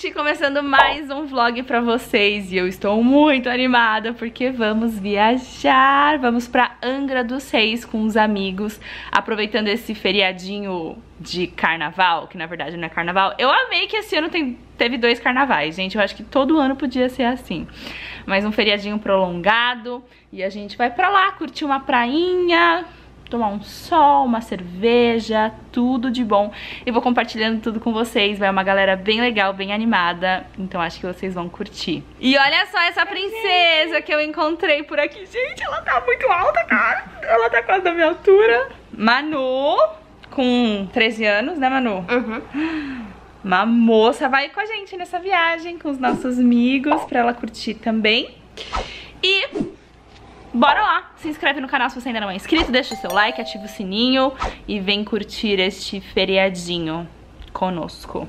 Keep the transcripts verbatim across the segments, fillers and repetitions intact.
gente, começando mais um vlog pra vocês. E eu estou muito animada porque vamos viajar. Vamos pra Angra dos Reis com os amigos, aproveitando esse feriadinho de carnaval, que na verdade não é carnaval. Eu amei que esse ano tem, teve dois carnavais, gente. Eu acho que todo ano podia ser assim. Mas um feriadinho prolongado. E a gente vai pra lá curtir uma prainha, tomar um sol, uma cerveja, tudo de bom. E vou compartilhando tudo com vocês. Vai uma galera bem legal, bem animada. Então acho que vocês vão curtir. E olha só essa princesa que eu encontrei por aqui. Gente, ela tá muito alta, cara. Ela tá quase da minha altura. Manu, com treze anos, né, Manu? Uhum. Uma moça vai com a gente nessa viagem, com os nossos amigos, pra ela curtir também. E bora lá, se inscreve no canal se você ainda não é inscrito, deixa o seu like, ativa o sininho e vem curtir este feriadinho conosco.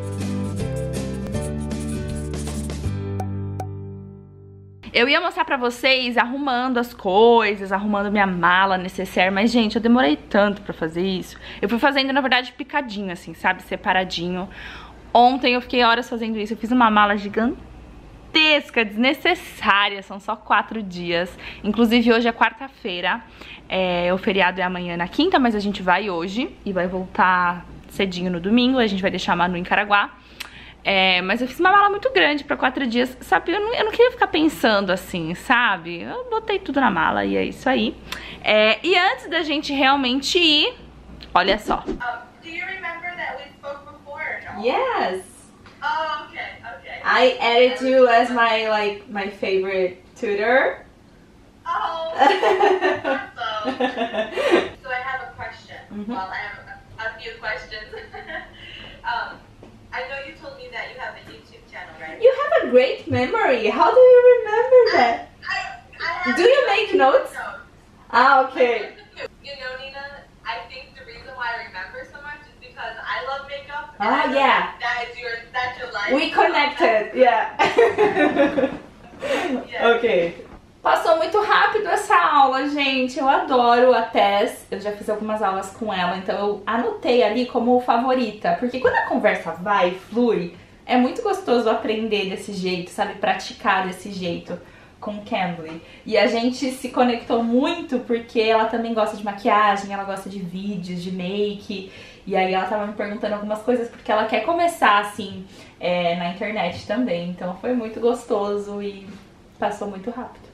Eu ia mostrar pra vocês arrumando as coisas, arrumando minha mala, necessaire, mas, gente, eu demorei tanto pra fazer isso. Eu fui fazendo, na verdade, picadinho, assim, sabe? Separadinho. Ontem eu fiquei horas fazendo isso. Eu fiz uma mala gigantesca, desnecessária. São só quatro dias. Inclusive, hoje é quarta-feira. É, o feriado é amanhã na quinta, mas a gente vai hoje e vai voltar cedinho no domingo. A gente vai deixar a Manu em Caraguá. É, mas eu fiz uma mala muito grande pra quatro dias, sabe? Eu não, eu não queria ficar pensando assim, sabe? Eu botei tudo na mala e é isso aí. É, e antes da gente realmente ir, olha só. Um, do you remember that we spoke before? No? Yes. Oh, okay, okay. I added you as my like my favorite tutor. Oh, awesome. So I have a question. Mhm. Well, I have a, a few questions. um, I know you told me that you have a YouTube channel, right? You have a great memory. How do you remember that? I, I have Do you make notes? Ah, okay. You know, Nina, I think the reason why I remember so much is because I love makeup. and Ah, I know yeah. That is your, that's your life. We connected. Yeah. Yeah. Okay. Passou muito rápido essa aula, gente. Eu adoro a Tess. Eu já fiz algumas aulas com ela, então eu anotei ali como favorita. Porque quando a conversa vai, flui, é muito gostoso aprender desse jeito, sabe? Praticar desse jeito com Cambly. E a gente se conectou muito porque ela também gosta de maquiagem, ela gosta de vídeos, de make. E aí ela tava me perguntando algumas coisas porque ela quer começar, assim, é, na internet também. Então foi muito gostoso e passou muito rápido.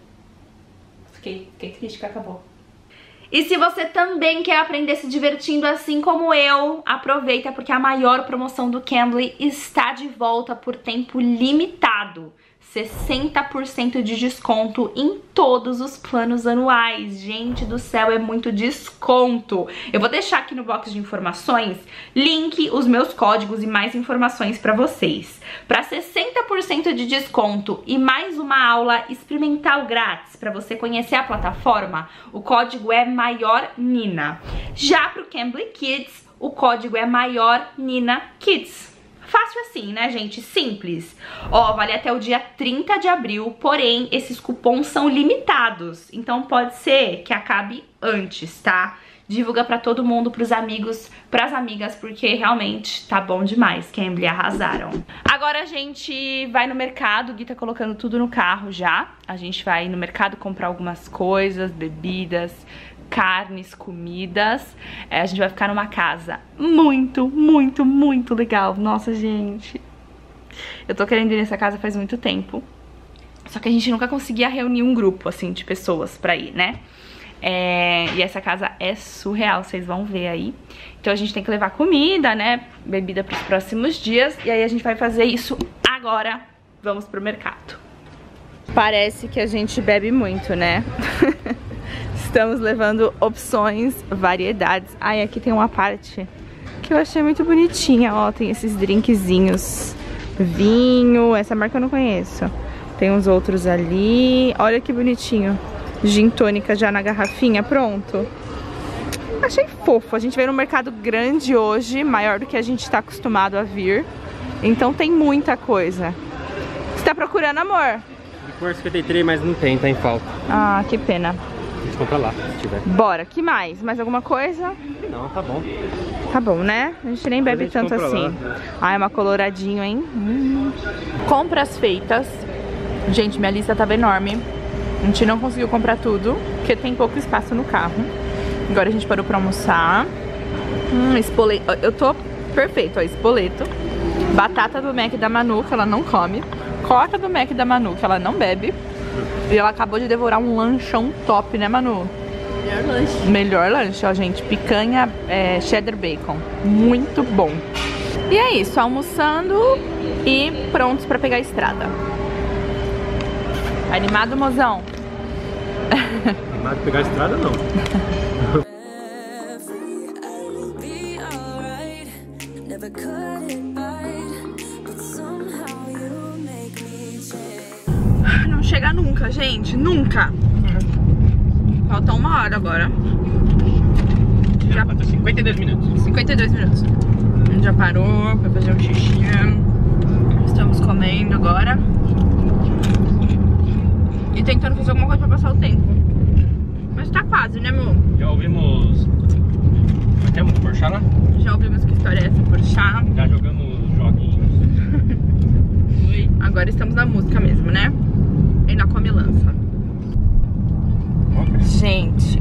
Fiquei, fiquei triste que acabou. E se você também quer aprender se divertindo assim como eu, aproveita porque a maior promoção do Cambly está de volta por tempo limitado. sessenta por cento de desconto em todos os planos anuais. Gente do céu, é muito desconto. Eu vou deixar aqui no box de informações link, os meus códigos e mais informações para vocês. Para sessenta por cento de desconto e mais uma aula experimental grátis para você conhecer a plataforma, o código é MaiorNina. Já para o Cambly Kids, o código é MaiorNinaKids. Fácil assim, né, gente? Simples. Ó, vale até o dia trinta de abril, porém, esses cupons são limitados. Então pode ser que acabe antes, tá? Divulga pra todo mundo, pros amigos, pras amigas, porque realmente tá bom demais. Cambly arrasaram. Agora a gente vai no mercado, o Gui tá colocando tudo no carro já. A gente vai no mercado comprar algumas coisas, bebidas, carnes, comidas. É, a gente vai ficar numa casa muito, muito, muito legal. Nossa, gente, eu tô querendo ir nessa casa faz muito tempo. Só que a gente nunca conseguia reunir um grupo, assim, de pessoas pra ir, né? É, e essa casa é surreal, vocês vão ver aí. Então a gente tem que levar comida, né? Bebida pros próximos dias. E aí a gente vai fazer isso agora. Vamos pro mercado. Parece que a gente bebe muito, né? Estamos levando opções, variedades. Ai, aqui tem uma parte que eu achei muito bonitinha, ó. Tem esses drinkzinhos, vinho, essa marca eu não conheço. Tem uns outros ali. Olha que bonitinho. Gin tônica já na garrafinha, pronto. Achei fofo. A gente veio no mercado grande hoje, maior do que a gente tá acostumado a vir. Então tem muita coisa. Você tá procurando, amor? Licor cinquenta e três, mas não tem, tá em falta. Ah, que pena. A gente compra lá, se tiver. Bora, que mais? Mais alguma coisa? Não, tá bom. Tá bom, né? A gente nem bebe tanto assim. Ai, uma coloradinho, hein? Hum. Compras feitas. Gente, minha lista tava enorme. A gente não conseguiu comprar tudo, porque tem pouco espaço no carro. Agora a gente parou pra almoçar. Hum, espoleto. Eu tô perfeito, ó. Espoleto. Batata do Mac da Manu, que ela não come. Coca do Mac da Manu, que ela não bebe. E ela acabou de devorar um lanchão top, né, Manu? Melhor lanche. Melhor lanche, ó, gente. Picanha é, cheddar bacon. Muito bom. E é isso, almoçando e prontos pra pegar a estrada. Animado, mozão? Animado de pegar a estrada, não. Não chega nunca, gente. Nunca. Falta uma hora agora. Já... Falta cinquenta e dois minutos. cinquenta e dois minutos. A gente já parou pra fazer um xixi. Estamos comendo agora. E tentando fazer alguma coisa pra passar o tempo. Mas tá quase, né, amor? Já ouvimos... Até muito Porchat lá? Já ouvimos que história é essa, Porchat. Já jogamos joguinhos. Agora estamos na música mesmo, né? E na comilança. Okay. Gente.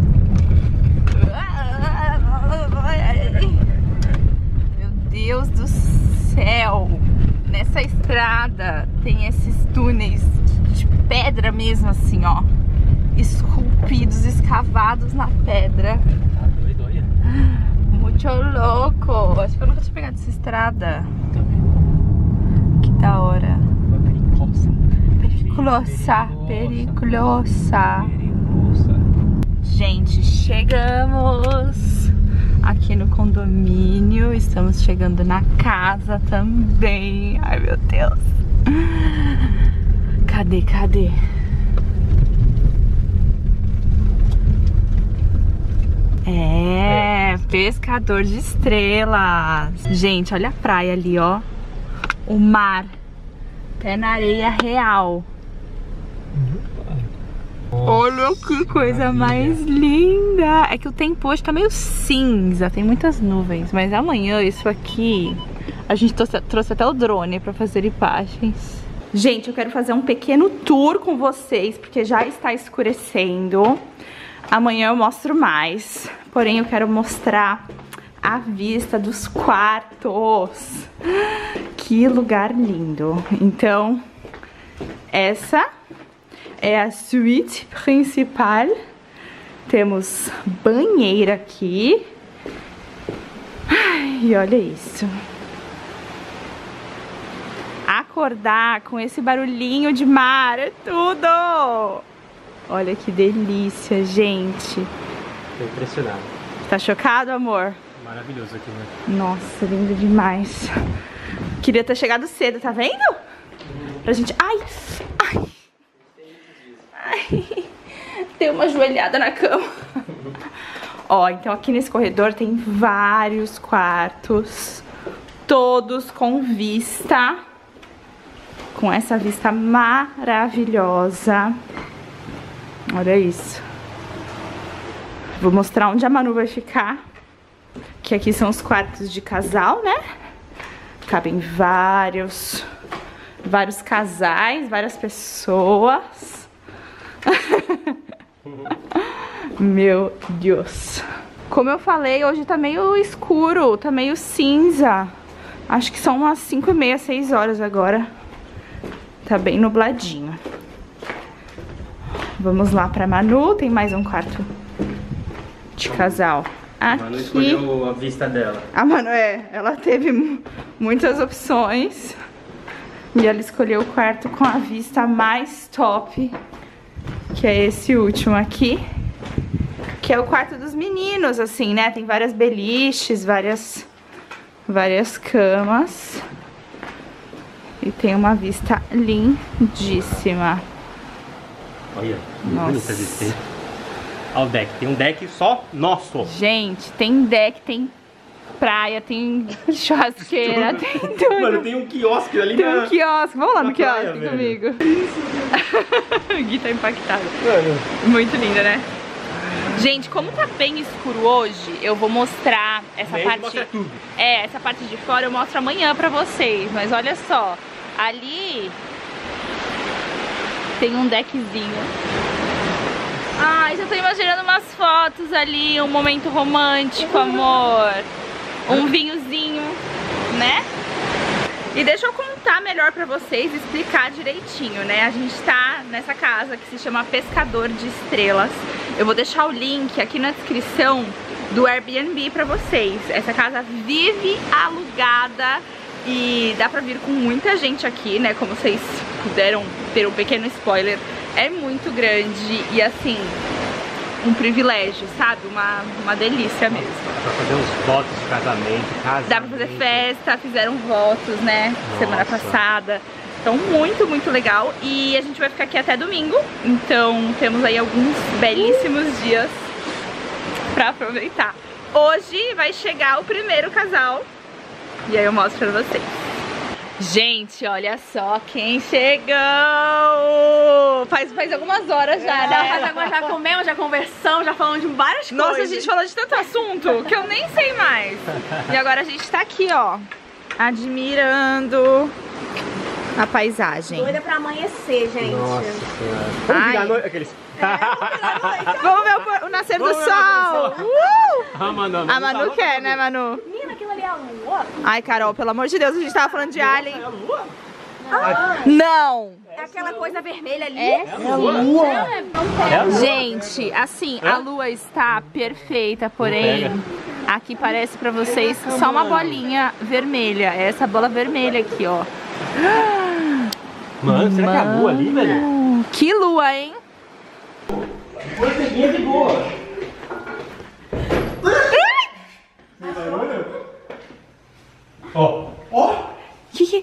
Meu Deus do céu. Nessa estrada tem esses túneis de pedra mesmo, assim, ó. Esculpidos, escavados na pedra. Tá doido, olha. Muito louco. Acho que eu nunca tinha pegado essa estrada. Que da hora. Periculosa, periculosa. Gente, chegamos aqui no condomínio. Estamos chegando na casa também. Ai, meu Deus. Cadê, cadê? É, pescador de estrelas. Gente, olha a praia ali, ó. O mar. Pé na areia real. Olha que coisa mais linda. É que o tempo hoje tá meio cinza, tem muitas nuvens. Mas amanhã isso aqui... A gente trouxe, trouxe até o drone pra fazer imagens. Gente, eu quero fazer um pequeno tour com vocês, porque já está escurecendo. Amanhã eu mostro mais. Porém, eu quero mostrar a vista dos quartos. Que lugar lindo. Então, essa é a suíte principal. Temos banheira aqui. Ai, e olha isso. Acordar com esse barulhinho de mar é tudo. Olha que delícia, gente. Tô impressionado. Tá chocado, amor? Maravilhoso aqui, né? Nossa, lindo demais. Queria ter chegado cedo, tá vendo? Pra gente... Ai! Ai! Ai! Deu uma joelhada na cama. Ó, então aqui nesse corredor tem vários quartos. Todos com vista. Com essa vista maravilhosa. Olha isso. Vou mostrar onde a Manu vai ficar. Que aqui são os quartos de casal, né? Cabem vários, vários casais, várias pessoas. Meu Deus. Como eu falei, hoje tá meio escuro, tá meio cinza. Acho que são umas cinco e meia, seis horas agora. Tá bem nubladinho. Vamos lá pra Manu, tem mais um quarto de casal. Aqui. A Manu escolheu a vista dela. A Manu, é, ela teve muitas opções. E ela escolheu o quarto com a vista mais top, que é esse último aqui. Que é o quarto dos meninos, assim, né? Tem várias beliches, várias, várias camas. E tem uma vista lindíssima. Olha, Nossa. bonita vista, hein? Olha o deck, tem um deck só nosso. Gente, tem deck, tem praia, tem churrasqueira, tem tudo. Mano, tem um quiosque ali Tem na... um quiosque, vamos lá no na praia, quiosque velho. comigo. O Gui tá impactado. Mano. Muito linda, né? Gente, como tá bem escuro hoje, eu vou mostrar essa Bem, parte. mostra tudo. É, essa parte de fora eu mostro amanhã pra vocês. Mas olha só, ali tem um deckzinho. Ai, já tô imaginando umas fotos ali, um momento romântico, amor. Um vinhozinho, né? E deixa eu contar melhor pra vocês, explicar direitinho, né? A gente tá nessa casa que se chama Pescador de Estrelas. Eu vou deixar o link aqui na descrição do Airbnb pra vocês. Essa casa vive alugada e dá pra vir com muita gente aqui, né? Como vocês puderam ter um pequeno spoiler, é muito grande e assim, um privilégio, sabe? Uma, uma delícia mesmo. Dá pra fazer uns votos de casamento, casamento. Dá pra fazer festa, fizeram votos, né? Nossa. Semana passada. Então muito, muito legal. E a gente vai ficar aqui até domingo. Então temos aí alguns belíssimos dias pra aproveitar. Hoje vai chegar o primeiro casal. E aí eu mostro pra vocês. Gente, olha só quem chegou! Faz, faz algumas horas já, É, né? já, já, já comemos, já conversamos, já falamos de várias Nossa, coisas. a gente falou de tanto assunto que eu nem sei mais. E agora a gente tá aqui, ó, admirando a paisagem. Doida pra amanhecer, gente. Nossa senhora. Vamos Ai. virar a noite, aqueles... Vamos ver o, pôr- o nascer do Vamos ver o sol! nascer do Uh! Ah, Manu, A Manu quer, né, Manu? Menina, aquilo ali é a lua? Ai, Carol, pelo amor de Deus, a gente tava falando de Alien. É a lua? Não! É aquela coisa vermelha ali? É? É a lua? É a lua? Gente, assim, a lua está perfeita, porém, aqui parece pra vocês só uma bolinha vermelha. É essa bola vermelha aqui, ó. Mano, será que é a lua ali, velho? Uh, que lua, hein? Coisinha de boa. Ó, ó. Que que...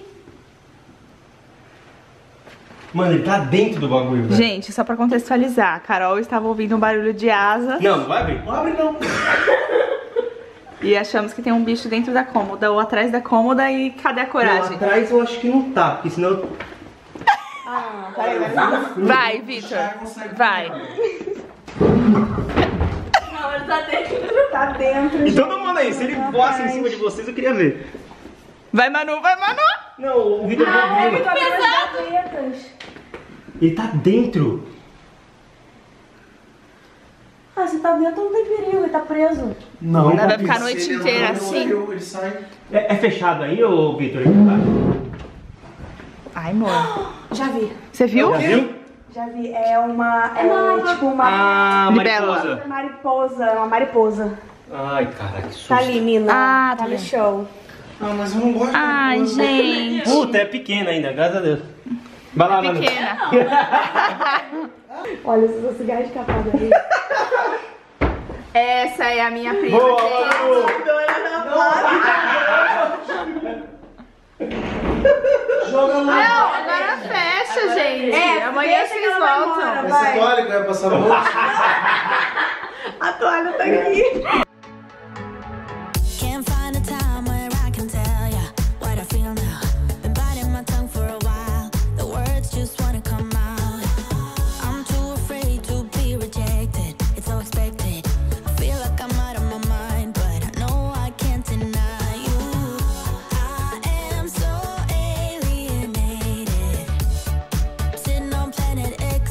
Mano, ele tá dentro do bagulho, velho. Gente, só pra contextualizar, a Carol estava ouvindo um barulho de asa Não, não vai abrir. Não abre não. e achamos que tem um bicho dentro da cômoda ou atrás da cômoda e cadê a Não, coragem? atrás eu acho que não tá, porque senão... Ah, peraí, vai. Vai, Vitor, vai. Não, ele tá dentro. Tá dentro. Então não manda aí, se ele voasse em cima de vocês, eu queria ver. Vai, Manu, vai, Manu! Não, o Vitor Ah, vai é abrir. muito pesado. Ele tá dentro. Ah, se tá dentro não tem perigo, ele tá preso. Não, Ela vai ficar a noite inteira assim. Ele sai. É, é fechado aí, ô Vitor? Ele tá? Ai, amor. Já vi. Você viu? Já viu? Já vi. É uma. É tipo uma. Ah, Libélula. mariposa. Mariposa, uma mariposa. Ai, cara, que susto. Tá ali, mina. Ah, tá tá no vendo. show. Ah, mas eu não gosto de Ai, mariposa. gente. Puta, é pequena ainda, graças a Deus. Vai lá, Manu. Pequena. Olha esse cigarro escapado ali. Essa é a minha prima, Boa, gente. Manu. Joga lá. Não, agora fecha, gente. É, Amanhã deixa vocês que ela vai voltam. embora. Essa Vai. toalha que vai passar no rosto. A toalha tá aqui. Can't find a time where I can tell ya what I feel now. Been biting my tongue for a while. The words just wanna come out. I'm too afraid to be rejected. It's so expected. I feel like I'm out of my mind, but I know I can't deny you. I am so alienated. Sitting on planet X.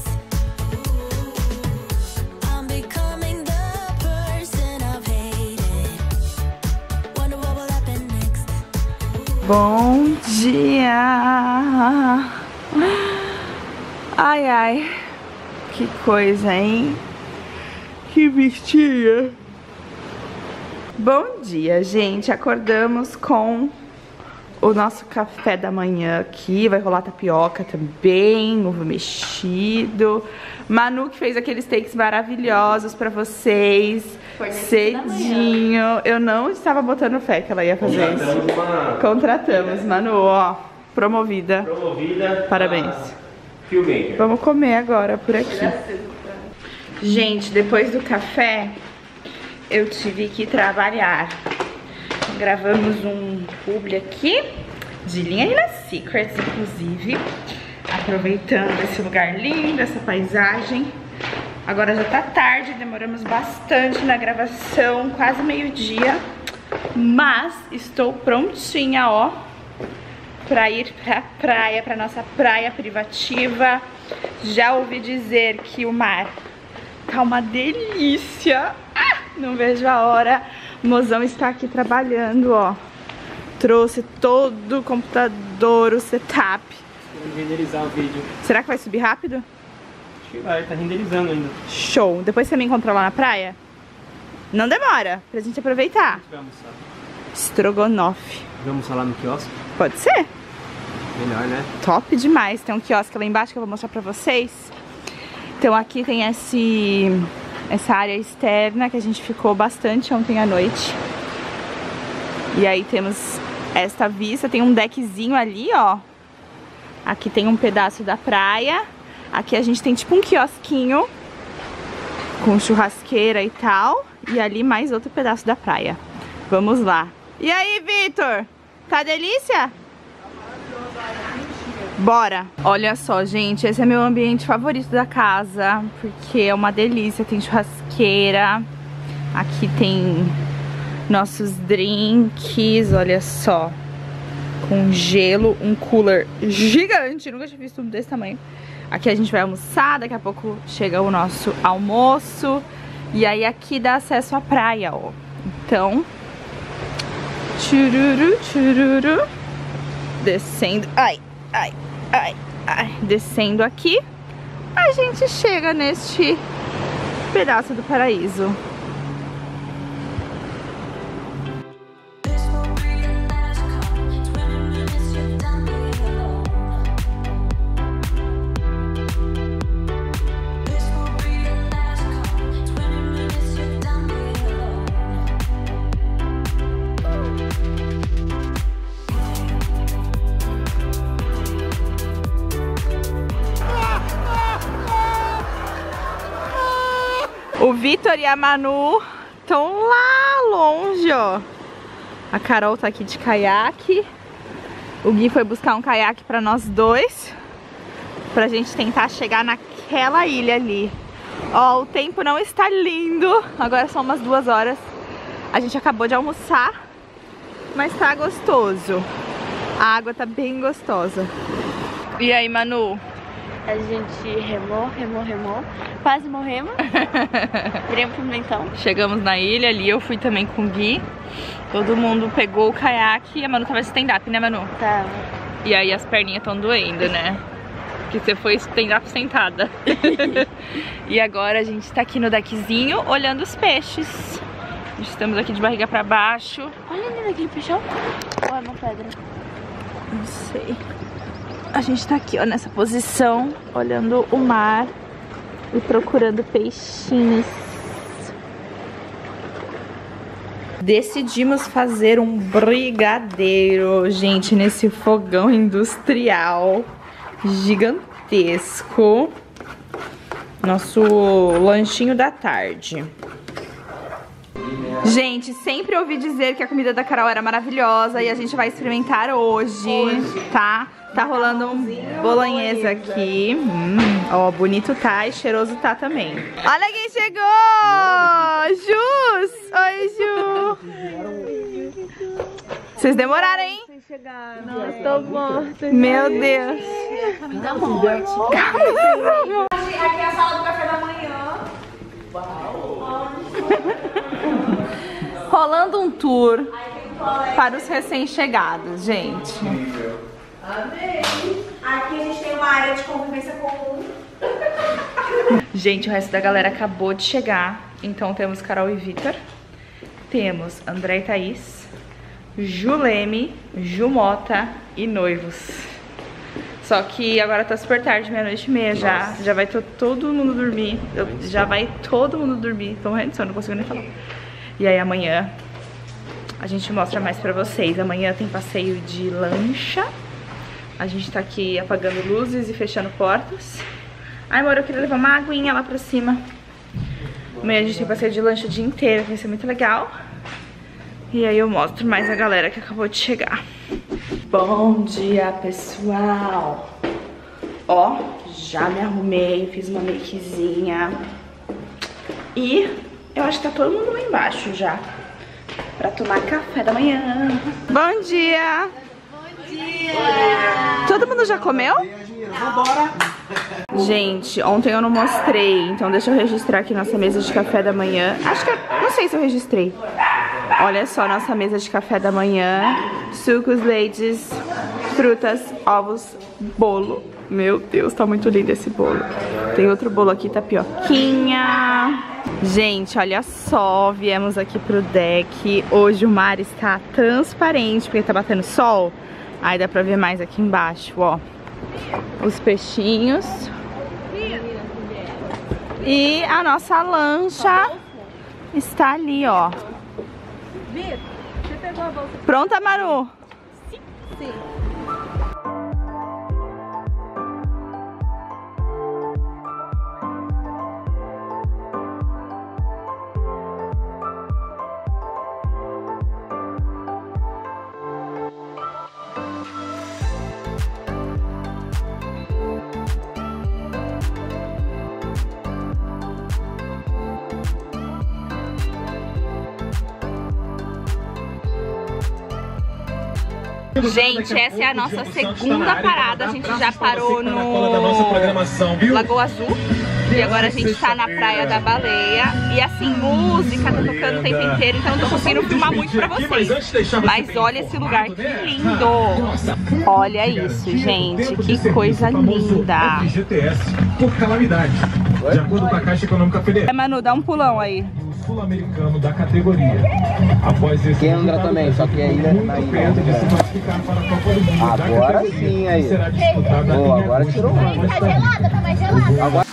I'm becoming the person I've hated. Wonder what will happen next. Bom dia! Ai, ai. Que coisa, hein? Que bichinha. Bom dia, gente. Acordamos com o nosso café da manhã aqui. Vai rolar tapioca também, ovo mexido. Manu que fez aqueles takes maravilhosos pra vocês. Cedinho. Eu não estava botando fé que ela ia fazer isso. Contratamos uma Contratamos, Manu, ó. Promovida. promovida. Parabéns. a Filmmaker. Vamos comer agora por aqui. Gente, depois do café, eu tive que trabalhar. Gravamos um publi aqui, de linha e na Secrets, inclusive. Aproveitando esse lugar lindo, essa paisagem. Agora já tá tarde, demoramos bastante na gravação, quase meio-dia. Mas estou prontinha, ó, pra ir pra praia, pra nossa praia privativa. Já ouvi dizer que o mar tá uma delícia. Ah, não vejo a hora. O mozão está aqui trabalhando, ó. Trouxe todo o computador, o setup. Vamos renderizar o vídeo. Será que vai subir rápido? Acho que vai, tá renderizando ainda. Show. Depois você me encontra lá na praia? Não demora, pra gente aproveitar. Vamos almoçar. Estrogonofe. Vamos lá no quiosque? Pode ser? Melhor, né? Top demais. Tem um quiosque lá embaixo que eu vou mostrar pra vocês. Então aqui tem esse, essa área externa que a gente ficou bastante ontem à noite. E aí temos esta vista. Tem um deckzinho ali, ó. Aqui tem um pedaço da praia. Aqui a gente tem tipo um quiosquinho com churrasqueira e tal. E ali mais outro pedaço da praia. Vamos lá. E aí, Vitor? Tá delícia? Bora! Olha só, gente, esse é meu ambiente favorito da casa, porque é uma delícia, tem churrasqueira, aqui tem nossos drinks, olha só, com gelo, um cooler gigante, nunca tinha visto um desse tamanho. Aqui a gente vai almoçar, daqui a pouco chega o nosso almoço, e aí aqui dá acesso à praia, ó. Então, tchururu, tchururu, descendo, ai, ai, ai, ai, descendo aqui, a gente chega neste pedaço do paraíso. O Vitor e a Manu estão lá longe, ó. A Carol tá aqui de caiaque. O Gui foi buscar um caiaque pra nós dois, pra gente tentar chegar naquela ilha ali. Ó, o tempo não está lindo. Agora são umas duas horas. A gente acabou de almoçar, mas tá gostoso. A água tá bem gostosa. E aí, Manu? A gente remou, remou, remou. Quase morremos. Viremos pro Pimentão. Chegamos na ilha ali, eu fui também com o Gui. Todo mundo pegou o caiaque e a Manu tava de stand-up, né, Manu? Tá. E aí as perninhas estão doendo, né? Porque você foi stand-up sentada. E agora a gente tá aqui no deckzinho olhando os peixes. Estamos aqui de barriga pra baixo. Olha ali naquele peixão. Ou é uma pedra? Não sei. A gente tá aqui, ó, nessa posição, olhando o mar e procurando peixinhos. Decidimos fazer um brigadeiro, gente, nesse fogão industrial gigantesco. Nosso lanchinho da tarde. Gente, sempre ouvi dizer que a comida da Carol era maravilhosa e a gente vai experimentar hoje, hoje. tá? Tá rolando um bolonhesa aqui. Hum, ó, bonito tá e cheiroso tá também. Olha quem chegou! Jus! Oi, Ju! Vocês demoraram, hein? Não, estou morta. Meu Deus! Da morte. Aqui é a sala do café da manhã. Rolando um tour para os recém-chegados, gente. Amei! Aqui a gente tem uma área de convivência comum. Gente, o resto da galera acabou de chegar. Então temos Carol e Vitor. Temos André e Thaís, Juleme, Jumota e noivos. Só que agora tá super tarde, meia-noite e meia já. Já vai todo mundo dormir. Já vai todo mundo dormir. Tô morrendo de sono, não consigo nem falar. E aí amanhã a gente mostra mais pra vocês. Amanhã tem passeio de lancha. A gente tá aqui apagando luzes e fechando portas. Ai, amor, eu queria levar uma aguinha lá pra cima. Amanhã a gente tem passeio de lancha o dia inteiro, vai ser muito legal. E aí eu mostro mais a galera que acabou de chegar. Bom dia, pessoal. Ó, já me arrumei, fiz uma makezinha. E eu acho que tá todo mundo lá embaixo já pra tomar café da manhã. Bom dia! Bom dia! Todo mundo já comeu? Vambora! Gente, ontem eu não mostrei, então deixa eu registrar aqui nossa mesa de café da manhã. Acho que, eu, não sei se eu registrei. Olha só nossa mesa de café da manhã. Sucos, leites, frutas, ovos, bolo. Meu Deus, tá muito lindo esse bolo. Tem outro bolo aqui, tapioquinha. Gente, olha só, viemos aqui pro deck. Hoje o mar está transparente, porque tá batendo sol. Aí dá pra ver mais aqui embaixo, ó. Os peixinhos. E a nossa lancha está ali, ó. Pronta, Maru? Sim. Sim. Gente, essa é a nossa segunda parada. A gente já parou no Lagoa Azul e agora a gente tá na Praia da Baleia. E assim, música tá tocando o tempo inteiro, então não tô conseguindo filmar muito pra vocês. Mas olha esse lugar, que lindo! Olha isso, gente, que coisa linda! Por calamidade. De acordo com a Caixa Econômica Federal. É, Manu, dá um pulão aí. Sul-americano da categoria. Após esse Kendra também, só que aí na ilha de se classificar para a Copa do Mundo da agora categoria, sim aí. será disputada Pô, em agora agosto. tirou uma. Tá gelada, tá mais gelada. Agora...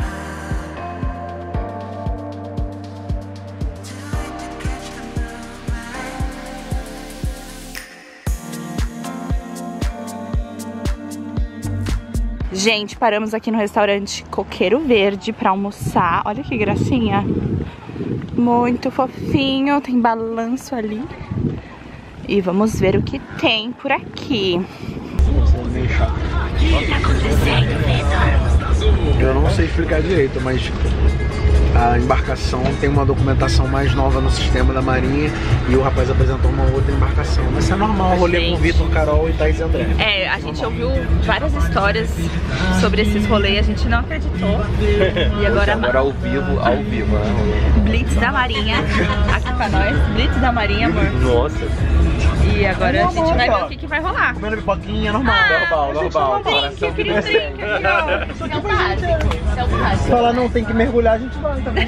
Gente, paramos aqui no restaurante Coqueiro Verde pra almoçar. Olha que gracinha. Muito fofinho, tem balanço ali. E vamos ver o que tem por aqui. Eu não sei explicar direito, mas a embarcação tem uma documentação mais nova no sistema da Marinha e o rapaz apresentou uma outra embarcação. Mas isso é normal, rolê com o Vitor, Carol e Thaís André. É, a gente ouviu várias histórias sobre esses rolês, a gente não acreditou. E agora, Agora ao vivo, ao vivo, né? Blitz da Marinha, aqui pra nós. Blitz da Marinha, amor. Nossa. E agora a gente vai ver o que, que vai rolar. Comendo pipoquinha, normal. Normal, normal. Drink, drink, drink, aqui, ó. Isso é o básico. Isso é o básico. Se ela não tem que mergulhar, a gente vai também.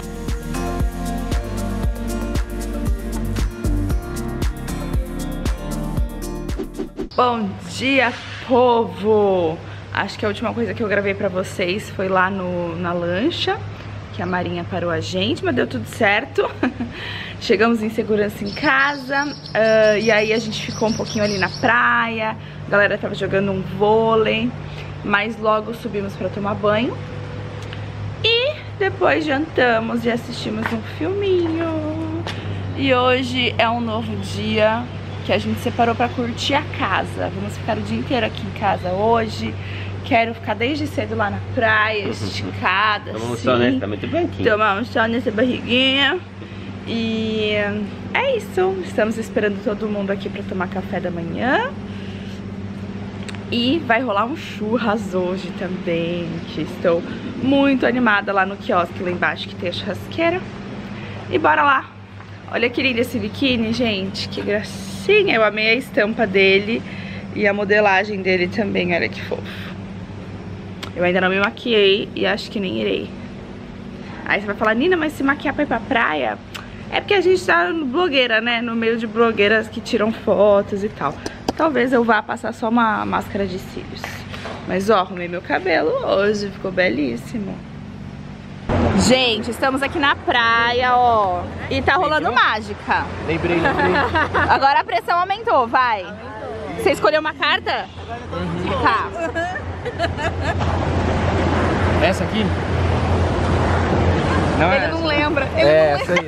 Bom dia, povo! Acho que a última coisa que eu gravei pra vocês foi lá no, na lancha, que a Marinha parou a gente, mas deu tudo certo. Chegamos em segurança em casa, uh, e aí a gente ficou um pouquinho ali na praia, a galera tava jogando um vôlei, mas logo subimos pra tomar banho. E depois jantamos e assistimos um filminho. E hoje é um novo dia que a gente separou pra curtir a casa. Vamos ficar o dia inteiro aqui em casa hoje. Quero ficar desde cedo lá na praia, esticada, Tomar um assim. sol, né? Tá muito branquinho. Tomar um sol nessa barriguinha. E é isso. Estamos esperando todo mundo aqui pra tomar café da manhã. E vai rolar um churras hoje também, que estou muito animada lá no quiosque lá embaixo, que tem a churrasqueira. E bora lá. Olha que lindo esse biquíni, gente. Que gracinha. Eu amei a estampa dele e a modelagem dele também. Olha que fofo. Eu ainda não me maquiei e acho que nem irei. Aí você vai falar, Nina, mas se maquiar pra ir pra praia? É porque a gente tá no blogueira, né? No meio de blogueiras que tiram fotos e tal. Talvez eu vá passar só uma máscara de cílios. Mas ó, arrumei meu cabelo hoje, ficou belíssimo. Gente, estamos aqui na praia, ó. E tá rolando mágica. Lembrei, lembrei. Agora a pressão aumentou, vai. Você escolheu uma carta? Uhum. Tá. Essa aqui? Não Ele é não essa. lembra. Ele É não essa aí.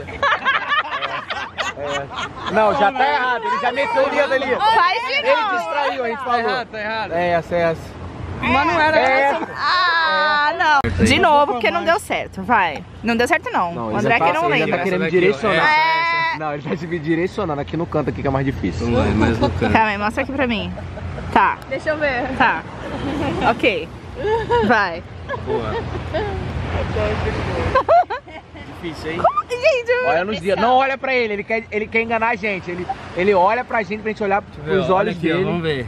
É. Não, já tá errado. Ele já meteu o dedo ali. Faz de Ele novo. distraiu, a gente falou. Tá errado, tá errado. É essa, é essa. Mas não era É essa. essa. Ah, não. De novo, porque não deu certo, vai. Não deu certo não, Não, o André que não ele já lembra. tá querendo me Essa daqui, ó. direcionar. É. Não, ele tá se direcionando aqui no canto aqui que é mais difícil. Não vai, mais no canto. Calma aí, mostra aqui pra mim. Tá. Deixa eu ver. Tá. Ok. Vai. Boa. Difícil, hein? Como que, gente? eu- Olha nos dias. Não olha pra ele, ele quer, ele quer enganar a gente. Ele, ele olha pra gente pra gente olhar Deixa eu ver, pros ó, olhos olha aqui, ó, dele. vamos ver.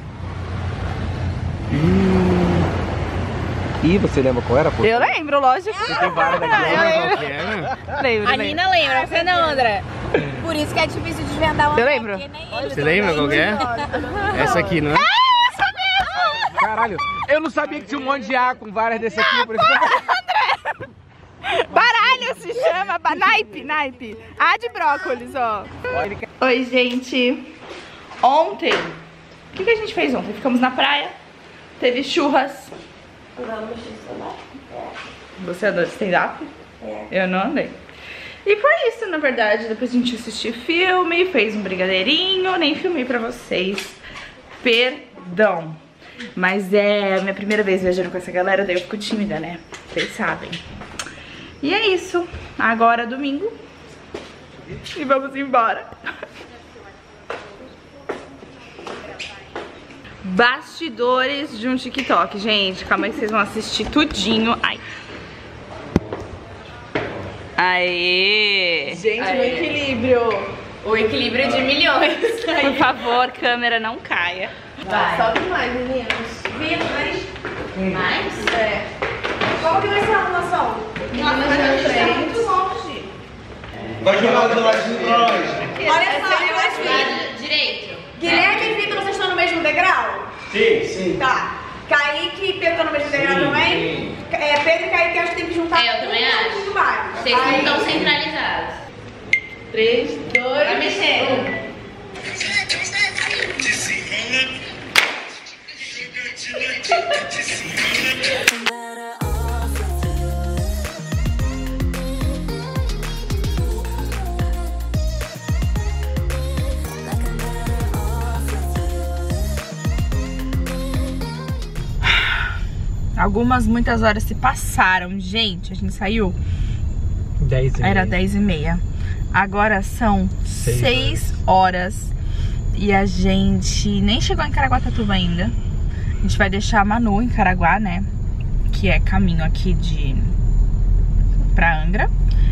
Ih, você lembra qual era, pô? Eu lembro, lógico. Você tem várias daqui. Eu lembro. Qual que é, né? Lembro, A lembro. Nina lembra, você não, André? Por isso que é difícil desvendar uma Eu lembro. porque nem ele Você lembra qual que é? Essa aqui, não é? Caralho, eu não sabia que tinha um monte de A com várias desse aqui. Por isso que... Baralho se chama, ba- naipe, naipe. A de brócolis, ó. Olha, ele quer- Oi, gente. Ontem, o que, que a gente fez ontem? Ficamos na praia, teve churras. Você andou de stand-up? Eu não andei. E foi isso, na verdade. Depois a gente assistiu filme, fez um brigadeirinho, nem filmei pra vocês. Perdão. Mas é a minha primeira vez viajando com essa galera, daí eu fico tímida, né? Vocês sabem. E é isso. Agora é domingo. E vamos embora. Bastidores de um TikTok, gente. Calma aí que vocês vão assistir tudinho. Ai. Aê! Gente, no equilíbrio. O equilíbrio de milhões. Por favor, câmera, não caia. Vai. Sobe mais, meninos. Vira mais. Mais? É. Qual que vai ser a arrumação? Nossa, mas a gente tá muito longe. Vai jogar do lado de nós. Olha só, eu acho que... Direito. Guilherme e Vitor, vocês estão no mesmo degrau? Sim, sim. Tá. Kaique e Pedro estão no mesmo degrau também? É, Pedro e Kaique acho que tem que juntar. É, eu também um acho. pouquinho mais. Vocês não Aí- estão centralizados. Três, dois... Vai mexendo. Algumas, muitas horas se passaram, gente. A gente saiu, dez e era meia. dez e meia. Agora são Seis seis horas e a gente nem chegou em Caraguatatuba ainda. A gente vai deixar a Manu em Caraguá, né? Que é caminho aqui de pra Angra.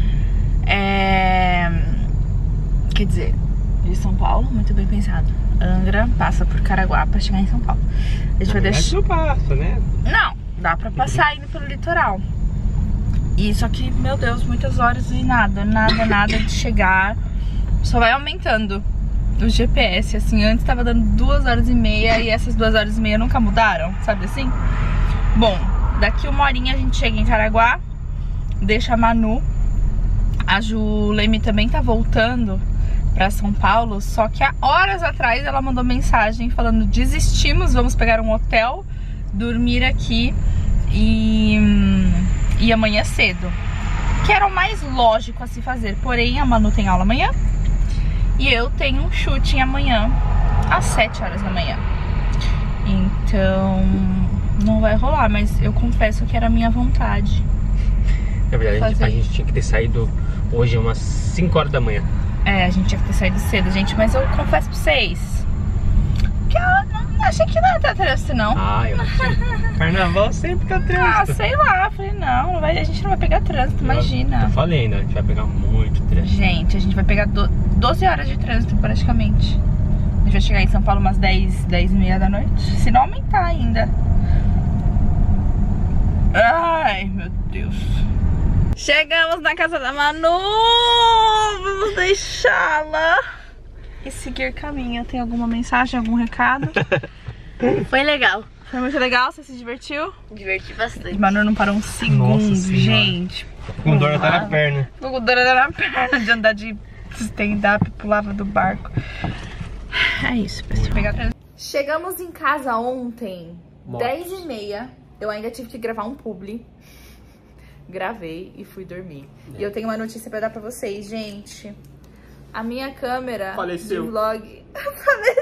É... Quer dizer, de São Paulo, muito bem pensado. Angra passa por Caraguá pra chegar em São Paulo. A gente vai deixar. Não passa, né? Não, dá pra passar indo pelo litoral. E só que, meu Deus, muitas horas e nada, nada, nada de chegar. Só vai aumentando o G P S, assim, antes tava dando duas horas e meia e essas duas horas e meia nunca mudaram, sabe assim? Bom, daqui uma horinha a gente chega em Caraguá, deixa a Manu. A Ju Leme também tá voltando pra São Paulo, só que há horas atrás ela mandou mensagem falando: desistimos, vamos pegar um hotel, dormir aqui e, e amanhã cedo. Que era o mais lógico a se fazer, porém a Manu tem aula amanhã e eu tenho um shooting amanhã às sete horas da manhã. Então não vai rolar, mas eu confesso que era a minha vontade. Na verdade, a gente, Fazer a gente tinha que ter saído hoje umas cinco horas da manhã. É, a gente tinha que ter saído cedo, gente, mas eu confesso pra vocês que eu não achei que não ia ter trânsito, não. Ah, eu achei. Carnaval sempre tá Ah, trânsito. sei lá, falei, não, não vai, a gente não vai pegar trânsito, imagina. Eu falei ainda, a gente vai pegar muito trânsito. Gente, a gente vai pegar do- doze horas de trânsito praticamente. A gente vai chegar em São Paulo umas dez, dez e meia da noite, se não aumentar ainda. Ai, meu Deus. Chegamos na casa da Manu, vamos deixá-la e seguir caminho. Tem alguma mensagem, algum recado? Foi legal. Foi muito legal, você se divertiu? Diverti bastante. Manu não parou um segundo, Nossa Senhora. gente. Com dor até na perna. Ficou com dor na perna de andar de stand-up, pulava do barco. É isso, preciso pegar trânsito. Chegamos em casa ontem, Mortos. dez e meia. Eu ainda tive que gravar um publi. Gravei e fui dormir. E eu tenho uma notícia pra dar pra vocês, gente. A minha câmera Faleceu. de vlog faleceu.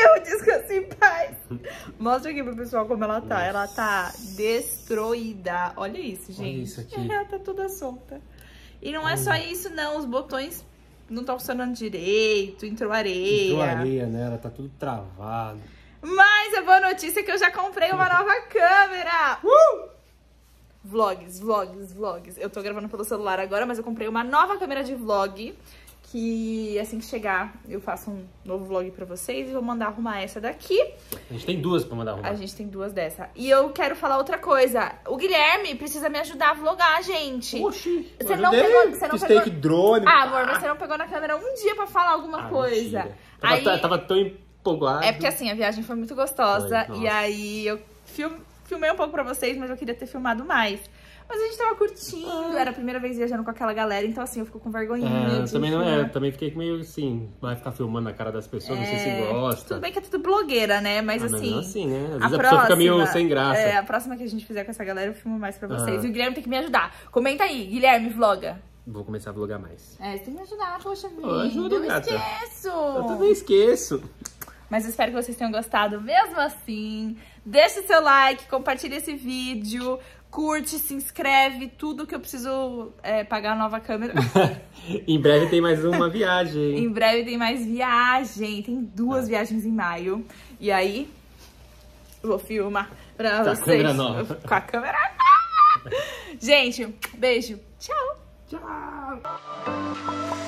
Dormiu, descansa em paz. Mostra aqui pro pessoal como ela tá. Nossa. Ela tá destruída. Olha isso, gente. Olha isso aqui. Ela tá toda solta. E não é só isso, não. Os botões não estão funcionando direito. Entrou areia. Entrou areia nela, tá tudo travado. Mas a boa notícia é que eu já comprei uma nova câmera. Uh! Vlogs, vlogs, vlogs. Eu tô gravando pelo celular agora, mas eu comprei uma nova câmera de vlog. Que assim que chegar, eu faço um novo vlog pra vocês e vou mandar arrumar essa daqui. A gente tem duas pra mandar arrumar. A gente tem duas dessa. E eu quero falar outra coisa. O Guilherme precisa me ajudar a vlogar, gente. Oxi, você não pegou, você não Steak pegou... drone. Ah, amor, mas você não pegou na câmera um dia pra falar alguma ah, coisa. Tava, aí... tava tão empolgado. É porque assim, a viagem foi muito gostosa. Foi, e aí eu film... filmei um pouco pra vocês, mas eu queria ter filmado mais. Mas a gente tava curtindo, era a primeira vez viajando com aquela galera, então assim, eu fico com vergonhinha. É, de também não filmar. é, também fiquei meio assim, vai ficar filmando a cara das pessoas, é, não sei se gosta. Tudo bem que é tudo blogueira, né? Mas ah, assim. Mas assim, né? Às vezes a, a próxima, pessoa fica meio sem graça. É, a próxima que a gente fizer com essa galera, eu filmo mais pra vocês. Ah. E o Guilherme tem que me ajudar. Comenta aí, Guilherme, vloga. Vou começar a vlogar mais. É, você tem que me ajudar, poxa vida. Eu ajudo, eu gata. esqueço. Eu também esqueço. Mas eu espero que vocês tenham gostado mesmo assim. Deixe seu like, compartilhe esse vídeo, curte, se inscreve, tudo que eu preciso é, pagar a nova câmera. Em breve tem mais uma viagem. Em breve tem mais viagem, tem duas ah. viagens em maio. E aí, eu vou filmar pra com vocês. Com a câmera nova. Com a câmera nova. Gente, beijo. Tchau. Tchau.